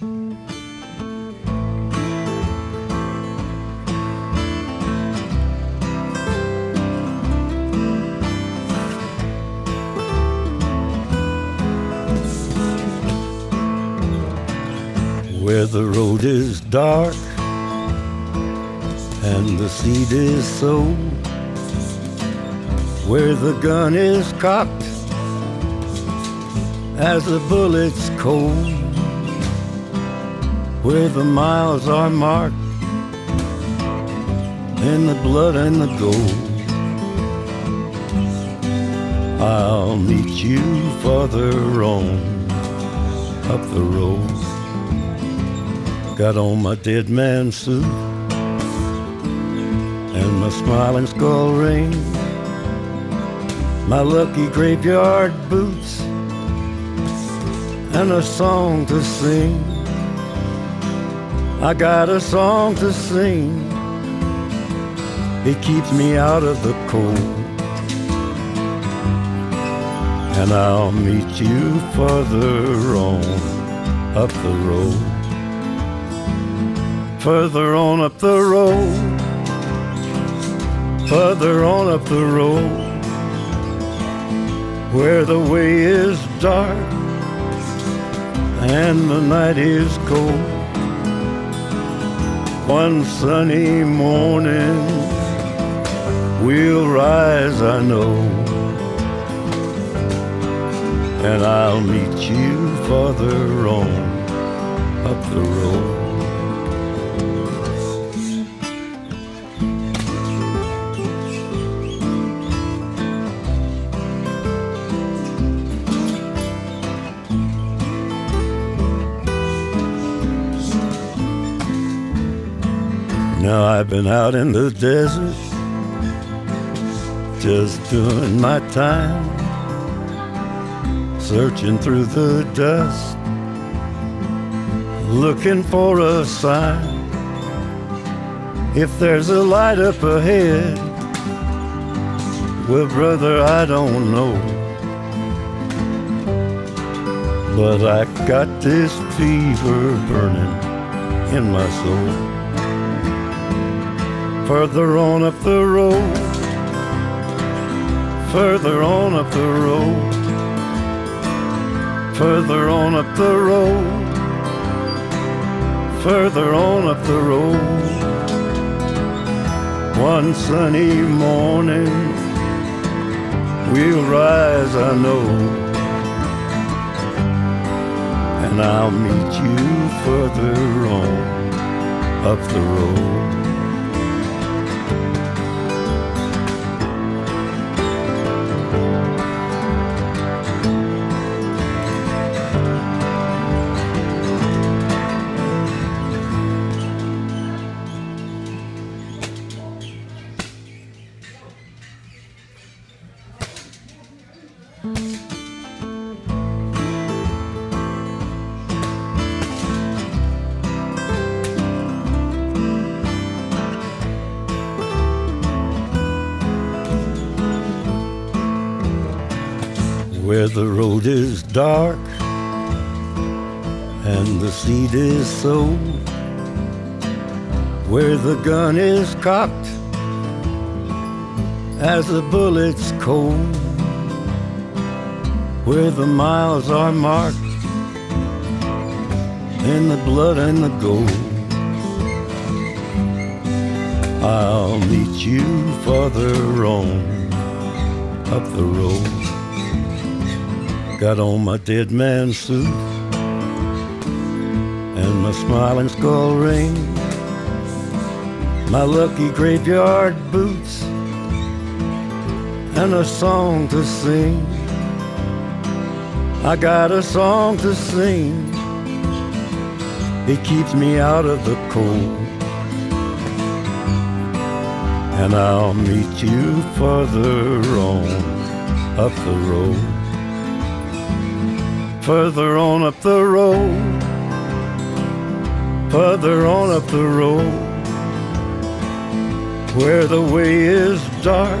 Where the road is dark and the seed is sown, where the gun is cocked as the bullet's cold, where the miles are marked in the blood and the gold. I'll meet you farther on up the road. Got on my dead man suit and my smiling skull ring, my lucky graveyard boots, and a song to sing. I got a song to sing. It keeps me out of the cold. And I'll meet you farther on up the road. Further on up the road, further on up the road, where the way is dark and the night is cold. One sunny morning we'll rise, I know, and I'll meet you farther on up the road. Now I've been out in the desert, just doing my time, searching through the dust, looking for a sign. If there's a light up ahead, well, brother, I don't know, but I got this fever burning in my soul. Further on up the road, further on up the road, further on up the road, further on up the road. One sunny morning we'll rise, I know, and I'll meet you further on up the road. Where the road is dark and the seed is sown, where the gun is cocked as the bullet's cold, where the miles are marked in the blood and the gold. I'll meet you farther on up the road. Got on my dead man suit and my smiling skull ring, my lucky graveyard boots, and a song to sing. I got a song to sing. It keeps me out of the cold. And I'll meet you farther on up the road. Further on up the road, further on up the road, where the way is dark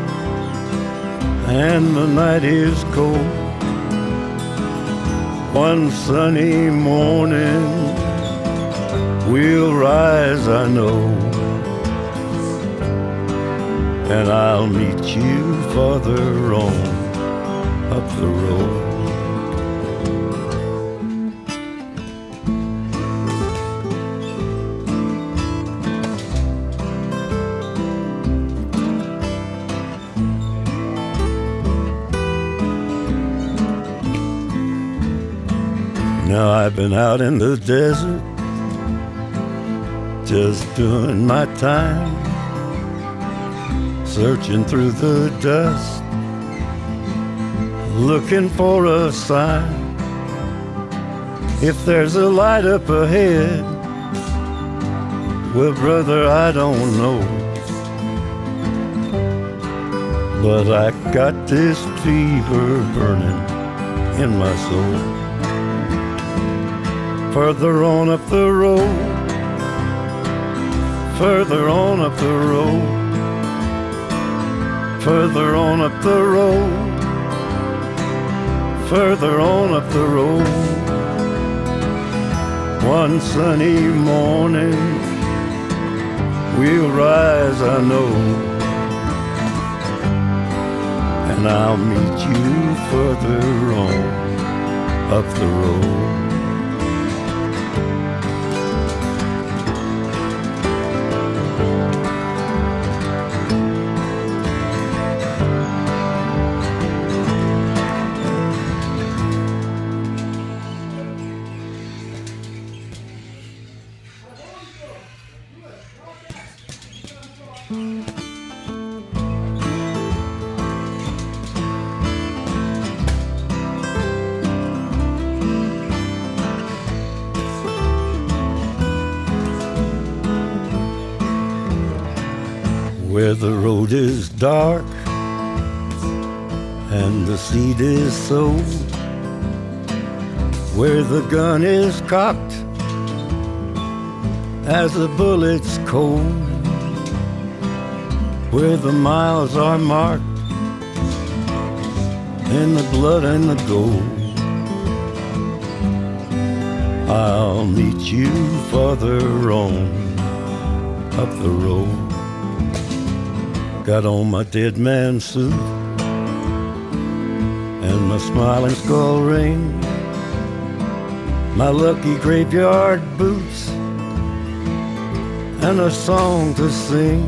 and the night is cold. One sunny morning rise, I know, and I'll meet you farther on up the road. Now I've been out in the desert, just doing my time, searching through the dust, looking for a sign. If there's a light up ahead, well, brother, I don't know, but I got this fever burning in my soul. Further on up the road, further on up the road, further on up the road, further on up the road. One sunny morning we'll rise, I know, and I'll meet you further on up the road. Where the road is dark and the seed is sown, where the gun is cocked as the bullet's cold, where the miles are marked in the blood and the gold. I'll meet you farther on up the road. Got on my dead man suit and my smiling skull ring, my lucky graveyard boots, and a song to sing.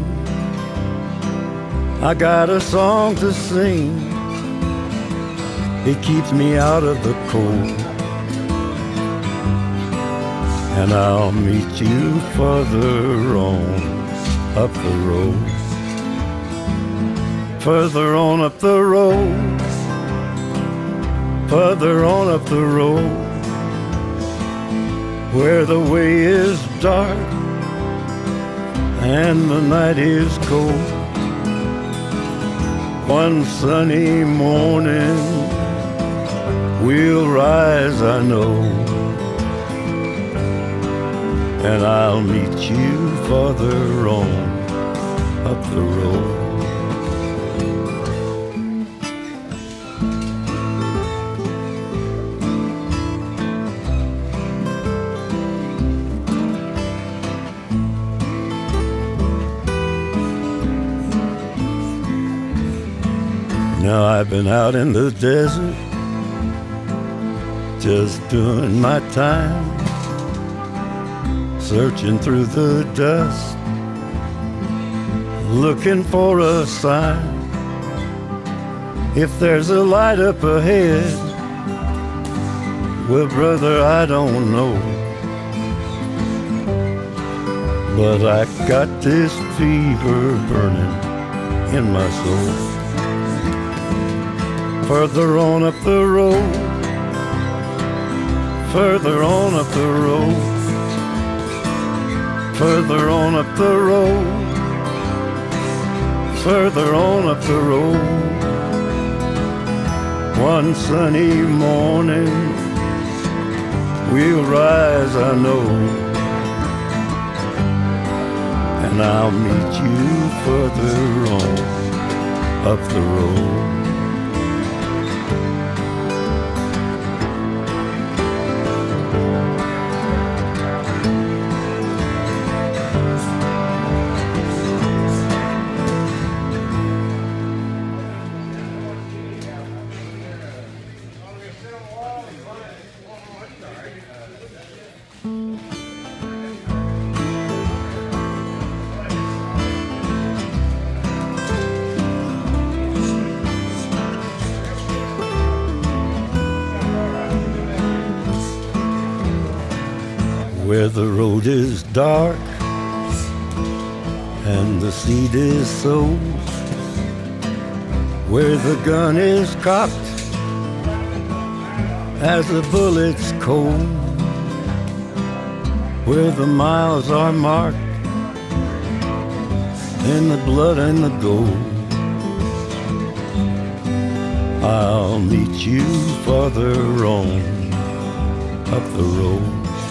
I got a song to sing, it keeps me out of the cold, and I'll meet you farther on up the road. Further on up the road, further on up the road, where the way is dark and the night is cold. One sunny morning we'll rise, I know, and I'll meet you farther on up the road. Now I've been out in the desert, just doing my time, searching through the dust, looking for a sign. If there's a light up ahead, well, brother, I don't know, but I got this fever burning in my soul. Further on up the road, further on up the road, further on up the road, further on up the road. One sunny morning we'll rise, I know, and I'll meet you further on up the road. where the road is dark and the seed is sown, where the gun is cocked as the bullet's cold, where the miles are marked in the blood and the gold. I'll meet you farther on up the road.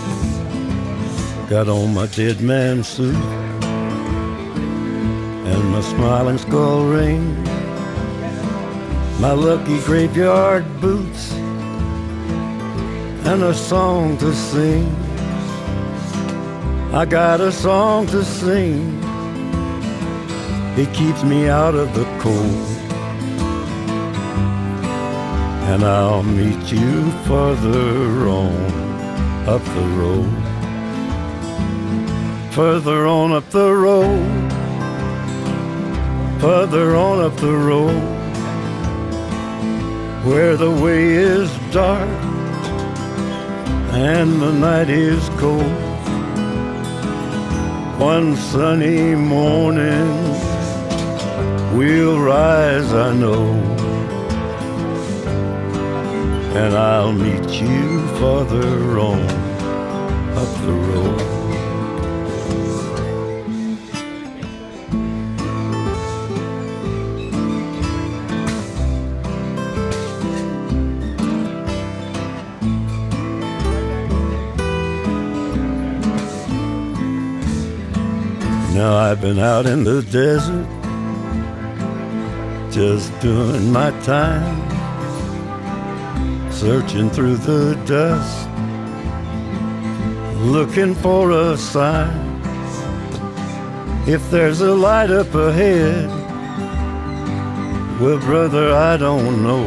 Got on my dead man suit and my smiling skull ring, my lucky graveyard boots, and a song to sing. I got a song to sing. It keeps me out of the cold. And I'll meet you further on up the road. Further on up the road. Further on up the road, where the way is dark and the night is cold. One sunny morning we'll rise, I know, and I'll meet you farther on up the road. Now I've been out in the desert, just doing my time, searching through the dust, looking for a sign. If there's a light up ahead, well, brother, I don't know,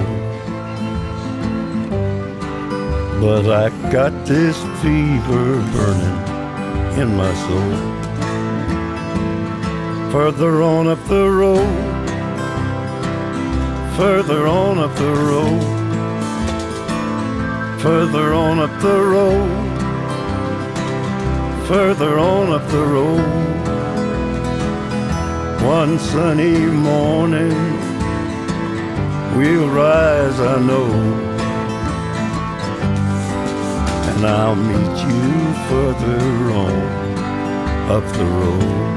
but I got this fever burning in my soul. Further on up the road, further on up the road, further on up the road, further on up the road. One sunny morning we'll rise, I know, and I'll meet you further on up the road.